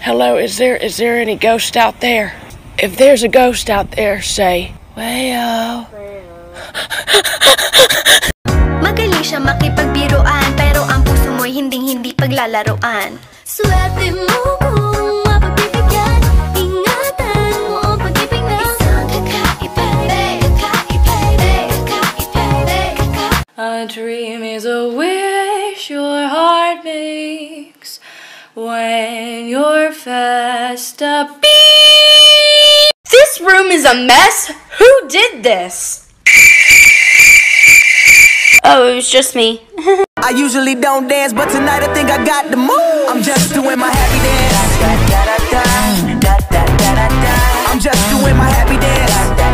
Hello, is there any ghost out there? If there's a ghost out there, say, Wayo. Magaling siya makipagbiruan, pero ang puso mo'y hinding-hindi paglalaroan. Swerte mo kung mapagbibigyan, ingatan mo ang pag-ibig na isang kakaibay, kakaibay. A dream is a wish your heart makes when you're fast asleep. This room is a mess? Who did this? Oh, it was just me. I usually don't dance, but tonight I think I got the move. I'm just doing my happy dance. I'm just doing my happy dance.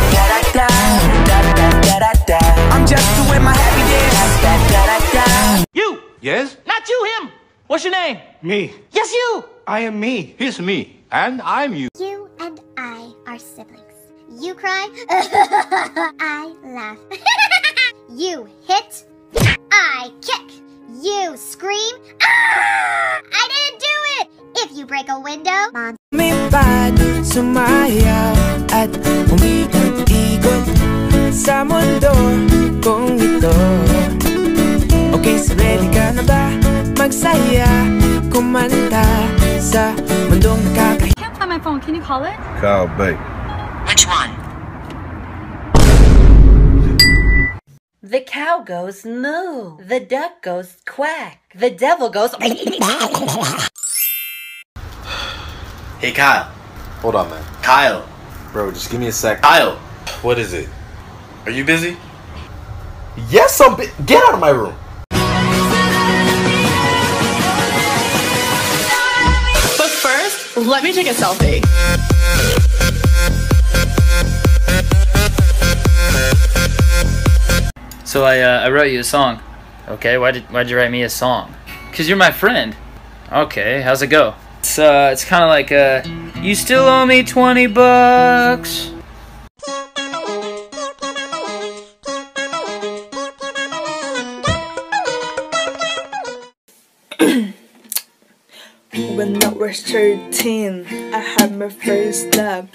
I'm just doing my happy dance. You! Yes? Not you, him! What's your name? Me. Yes, you! I am me. He's me. And I'm you. You and I are siblings. You cry, I laugh. You hit, I kick. You scream, ah! I didn't do it! If you break a window, Mom. Lumipad, sumayaw at umikot-ikot sa mundo kong ito. Okay, so ready ka na ba? Magsaya, kumanta sa mundong nakakahiya. I can't find my phone. Can you call it? Call babe. Which one? The cow goes moo. The duck goes quack. The devil goes. Hey, Kyle. Hold on, man. Kyle. Bro, just give me a sec. Kyle. What is it? Are you busy? Yes, I'm get out of my room. But first, let me take a selfie. So I wrote you a song. Okay, why'd you write me a song? Cause you're my friend. Okay, how's it go? It's kind of like you still owe me $20. When I was 13, I had my first love.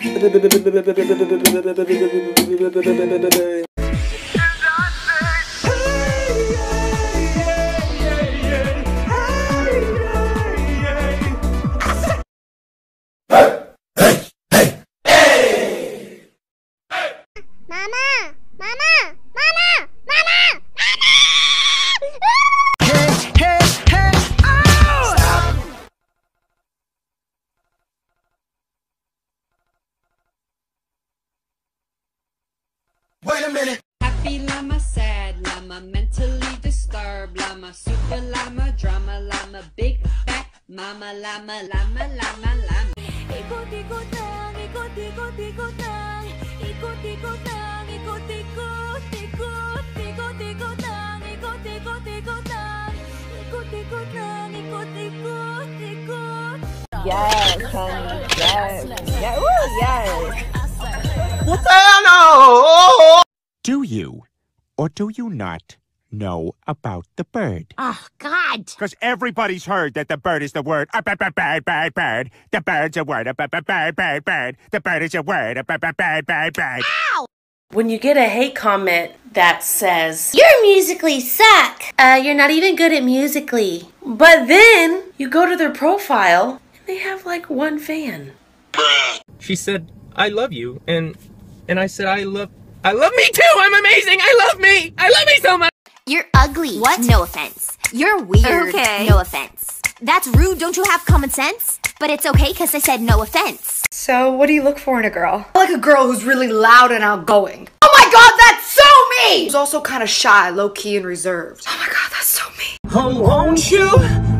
Wait a minute. Happy llama, sad llama, mentally disturbed llama, super llama, drama llama, big fat mama llama, llama, llama, llama. Ikot-ikot lang, ikot-ikot, ikot lang. Ikot-ikot lang, ikot-ikot, ikot. Ikot-ikot lang, ikot-ikot, ikot lang. Ikot-ikot lang, ikot-ikot, ikot. Yes, honey. Yes. Yeah. Woo, yes. What the hell? No! Do you, or do you not, know about the bird? Oh, God. Because everybody's heard that the bird is the word. Bird, bird, bird, bird. The bird's a word. Bird, bird, bird, bird. The bird is a word. Bird, bird, bird, bird, bird. Ow! When you get a hate comment that says, "You're musically suck. You're not even good at musically." But then you go to their profile and they have like one fan. She said, "I love you," and I said, I love me too! I'm amazing! I love me so much! You're ugly. What? No offense. You're weird. Okay. No offense. That's rude. Don't you have common sense? But it's okay because I said no offense. So, what do you look for in a girl? I like a girl who's really loud and outgoing. Oh my god, that's so me! Who's also kind of shy, low-key, and reserved. Oh my god, that's so me. Oh, won't you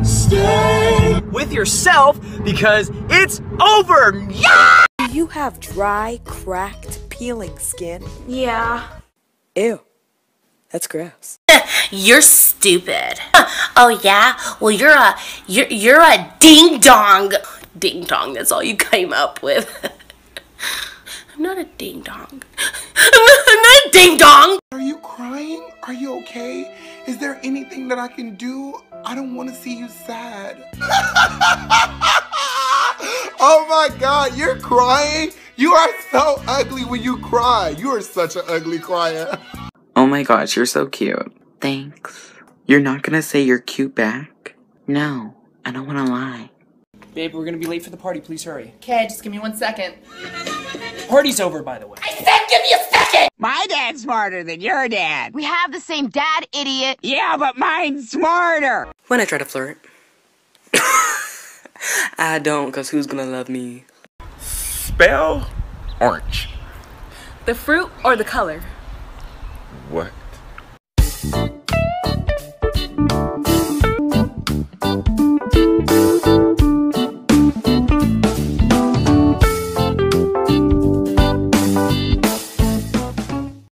stay with yourself because it's over? Yeah! Do you have dry, cracked, peeling skin? Yeah. Ew. That's gross. You're stupid. Oh yeah? Well, you're a ding-dong. Ding-dong, that's all you came up with. I'm not a ding-dong. I'm not a ding-dong! Are you crying? Are you okay? Is there anything that I can do? I don't want to see you sad. Oh my God, you're crying? You are so ugly when you cry. You are such an ugly crier. Oh my gosh, you're so cute. Thanks. You're not gonna say you're cute back? No, I don't wanna lie. Babe, we're gonna be late for the party. Please hurry. Okay, just give me 1 second. Party's over, by the way. I said give me a second! My dad's smarter than your dad. We have the same dad, idiot. Yeah, but mine's smarter. When I try to flirt. I don't, cause who's gonna love me? Spell orange. The fruit or the color? What?